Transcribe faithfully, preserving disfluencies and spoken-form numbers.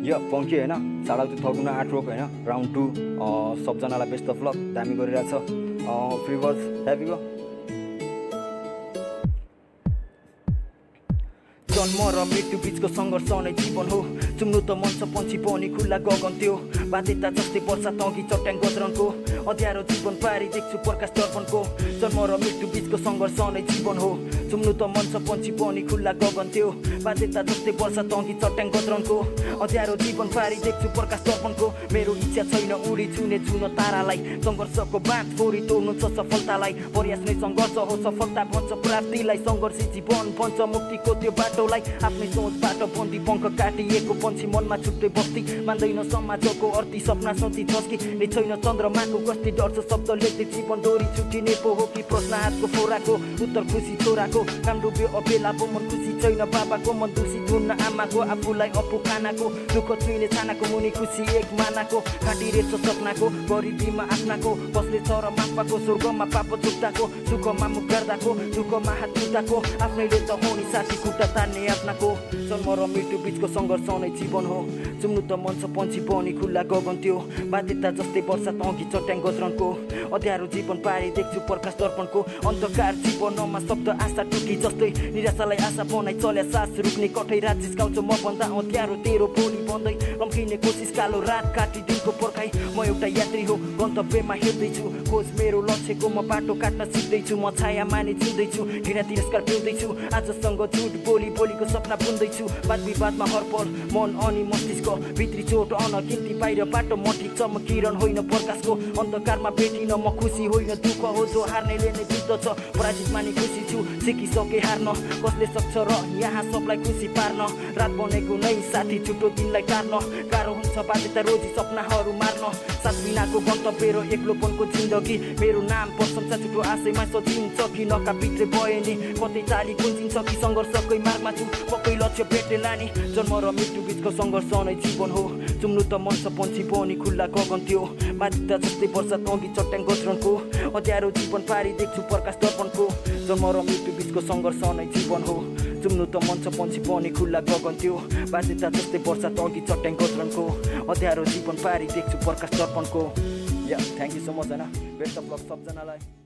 यो पङ्की होइन साढा टू थगुना आठ रोक होइन राउन्ड टू सबजनालाई बेस्ट अफ लक दामी गरिरहेछ फ्री वाच ह्याप्पी गो जन्म र मृत्यु बीचको सङ्घर्ष नै जीवन हो चुम्नु त मन छ पन्छी पनि खुल्ला गगन त्यो बाध्यता जस्तै वर्षा तङ्गी चट्याङ गजरनको अँध्यारो जीवन पारी देख्छु प्रकाश दर्पणको जन्म र मृत्यु बीचको सङ्घर्ष नै जीवन हो चुम्नु त मन छ पन्छी पनि खुल्ला गगन त्यो बाध्यता जस्तै वर्षा तङ्गी चट्याङ गजरनको अँध्यारो जीवन पारी देख्छु प्रकाश दर्पणको मेरो इच्छा छैन उडी छुने जुन तारालाई सङ्घर्षको बाँध फोरी तोड्नु छ सफलतालाई प्रयास नै सङ्घर्ष हो सफलता भन्छ प्राप्तिलाई सङ्घर्षी जीवन भन्छ मुक्तिको त्यो बाटोलाई आफ्नै सोचबाट बन्दी पङ्ख काटिएको पन्छी मनमा छुट्टै बस्ती मान्दैन समाजको अर्थी सपना सोची छस्की नै छैन चन्द्रमाको कस्ती डर छ शब्द लेख्दै जीवन डोरी छुट्टिने पो हो कि प्रश्न हातको फोराको उत्तर खुसी छोराको काम डुब्यो अबेला पो मन खुसी छैन बाबाको मन दूषित हुन्न आमाको आफूलाई अपु खानाको दुःख छुइने छानाको मुनि खुसी एक मानाको खाटी रहेछ सपनाको गरिबीमा आफ्नाको बस्ने छ र मापाको स्वर्गमा पाप छुट्टाको सुखमा मुख गर्दाको दुःखमा हात छुट्टाको आफ्नैले त हो नि साथी खुट्टा तान्ने आफ्नाको जन्म र मृत्यु बीचको सङ्घर्ष नै जीवन हो चुम्नु त मन छ पन्छी पनि खुल्ला गगन त्यो बाध्यता जस्तै वर्षा तङ्गी चट्याङ गजरनको अँध्यारो जीवन पारी देख्छु प्रकाश दर्पणको अन्धकार जीवनमा शब्द आशा टुकी जस्तै निराशालाई आशा बनाइ चल्या सास रुक्ने कठै रात जिस्काउँछ म भन्दा अँध्यारो तेरो बोली बन्दै रम्किने कोसिस कालो रात काटी दिनको पर्खाइ म एउटा यात्री हो गन्तव्यमा हेर्दैछु खोज मेरो लक्ष्यको म बाटो काट्न सिक्दैछु म छाया माने जिउँदैछु घृणा तिरस्कार पिउँदैछु आजसँग झुट बोली बोलीको सपना बुन्दैछु वाद विवादमा हरपल मन अनि मस्तिष्क भित्री चोट अनगिन्ती बाहिरबाट म ठिक छ म किरण होइन प्रकाशको अन्धकारमा भेटिन म खुसी होइन दुःख हो जो हार्नेले नै जित्दछ पराजित मानि खुसी छु सिकिसके हार्न कसले सक्छ र यहाँ सबलाई खुसी पार्न रात बनेको नै साथी छुट्टो दिनलाई टार्न गाह्रो हुन्छ बाध्यता रोजी सपनाहरू मार्न साथ बिनाको गन्तव्य र एक्लोपनको जिन्दगी मेरो नाम प्रशंसा छुट्टो आशयमा सजिन्छ कि नकाभित्रै भए नि कतै चाली कुन्चिन्छ कि सङ्घर्षकै मार्गमा छु पक्कै लक्ष्य भेट्ने लाने जन्म र मृत्यु बीचको सङ्घर्ष नै जीवन हो चुम्नु त मन छ पन्छी पनि खुल्ला गगन त्यो बाध्यता जस्तै वर्षा तङ्गी चट्याङ गजरनको अँध्यारो जीवन पारी देख्छु प्रकाश दर्पणको जन्म र मृत्यु बीचको सङ्घर्ष नै जीवन हो चुम्नु त मन छ पन्छी पनि खुल्ला गगन त्यो बाध्यता जस्तै वर्षा तङ्गी चट्याङ गजरनको अँध्यारो जीवन पारी देख्छु प्रकाश दर्पणको या थ्याङ्क यू सो मच होइन बेस्ट अफ लक सबजनालाई